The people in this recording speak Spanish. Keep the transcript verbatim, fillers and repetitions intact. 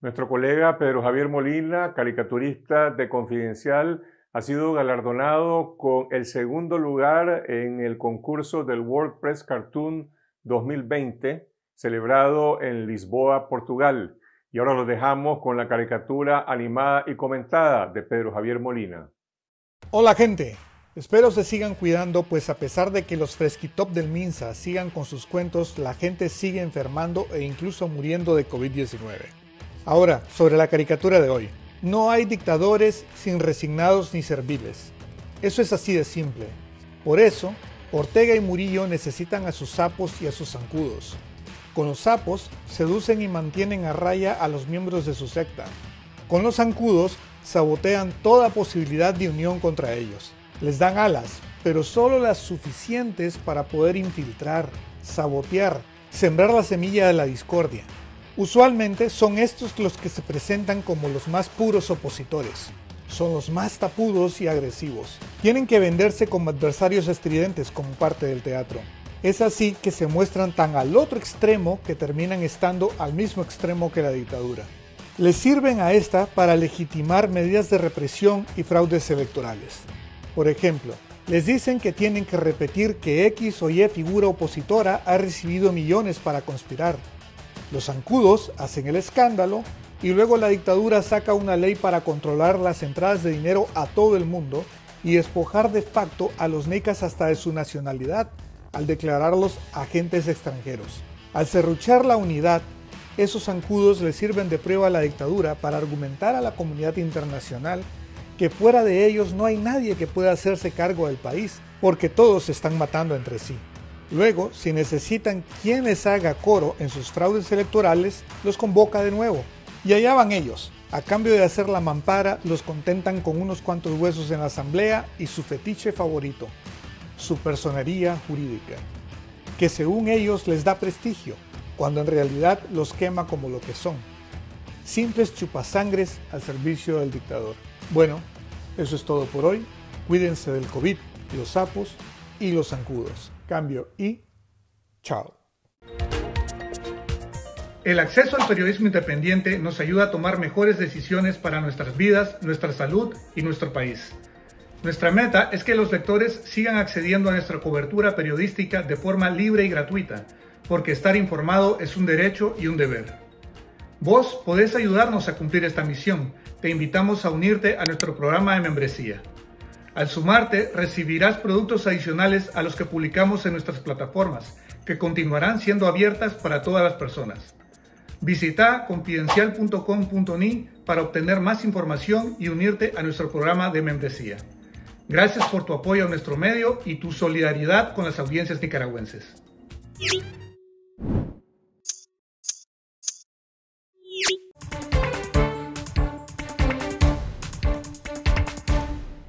Nuestro colega Pedro Javier Molina, caricaturista de Confidencial, ha sido galardonado con el segundo lugar en el concurso del World Press Cartoon dos mil veinte, celebrado en Lisboa, Portugal. Y ahora lo dejamos con la caricatura animada y comentada de Pedro Javier Molina. Hola gente, espero se sigan cuidando, pues a pesar de que los fresquitop del Minsa sigan con sus cuentos, la gente sigue enfermando e incluso muriendo de COVID diecinueve. Ahora, sobre la caricatura de hoy. No hay dictadores sin resignados ni serviles. Eso es así de simple. Por eso, Ortega y Murillo necesitan a sus sapos y a sus zancudos. Con los sapos, seducen y mantienen a raya a los miembros de su secta. Con los zancudos, sabotean toda posibilidad de unión contra ellos. Les dan alas, pero solo las suficientes para poder infiltrar, sabotear, sembrar la semilla de la discordia. Usualmente son estos los que se presentan como los más puros opositores. Son los más tapudos y agresivos. Tienen que venderse como adversarios estridentes como parte del teatro. Es así que se muestran tan al otro extremo que terminan estando al mismo extremo que la dictadura. Les sirven a esta para legitimar medidas de represión y fraudes electorales. Por ejemplo, les dicen que tienen que repetir que X o Y figura opositora ha recibido millones para conspirar. Los zancudos hacen el escándalo y luego la dictadura saca una ley para controlar las entradas de dinero a todo el mundo y despojar de facto a los necas hasta de su nacionalidad al declararlos agentes extranjeros. Al serruchar la unidad, esos zancudos le sirven de prueba a la dictadura para argumentar a la comunidad internacional que fuera de ellos no hay nadie que pueda hacerse cargo del país porque todos se están matando entre sí. Luego, si necesitan quien les haga coro en sus fraudes electorales, los convoca de nuevo. Y allá van ellos. A cambio de hacer la mampara, los contentan con unos cuantos huesos en la asamblea y su fetiche favorito, su personería jurídica, que según ellos les da prestigio, cuando en realidad los quema como lo que son. Simples chupasangres al servicio del dictador. Bueno, eso es todo por hoy. Cuídense del COVID, los sapos y los zancudos. Cambio y chao. El acceso al periodismo independiente nos ayuda a tomar mejores decisiones para nuestras vidas, nuestra salud y nuestro país. Nuestra meta es que los lectores sigan accediendo a nuestra cobertura periodística de forma libre y gratuita, porque estar informado es un derecho y un deber. Vos podés ayudarnos a cumplir esta misión. Te invitamos a unirte a nuestro programa de membresía. Al sumarte, recibirás productos adicionales a los que publicamos en nuestras plataformas, que continuarán siendo abiertas para todas las personas. Visita confidencial punto com punto ni para obtener más información y unirte a nuestro programa de membresía. Gracias por tu apoyo a nuestro medio y tu solidaridad con las audiencias nicaragüenses.